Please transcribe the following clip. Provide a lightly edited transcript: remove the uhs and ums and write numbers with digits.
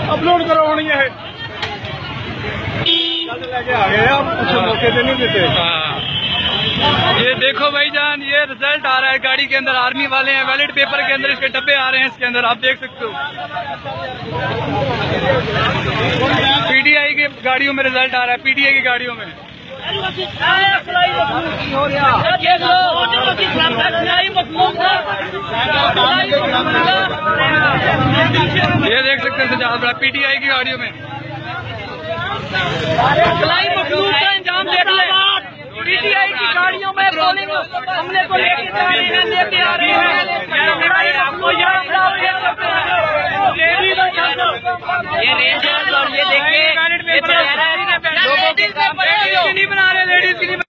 Upload करो होनी है लेके आ गए आप मौके पे नहीं देते। ये देखो भाईजान, ये रिजल्ट आ रहा है गाड़ी के अंदर, आर्मी वाले हैं, बैलेट पेपर के अंदर इसके डब्बे आ रहे हैं, इसके अंदर आप देख सकते हो। पीटीआई की गाड़ियों में रिजल्ट आ रहा है, पीटीआई की गाड़ियों में। ये देख सकते हैं सजाद पीटीआई की गाड़ियों में अंजाम देख ले। पीटीआई की गाड़ियों में पोलिंग हमले को लेके आ रहे हैं, लेके आ रहे हैं। ये रेंजर्स और ये देखिए लोगों के काम नहीं बना रहे, लेडीज की